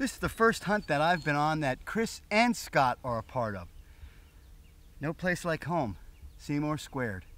This is the first hunt that I've been on that Chris and Scott are a part of. No place like home. Seymour squared.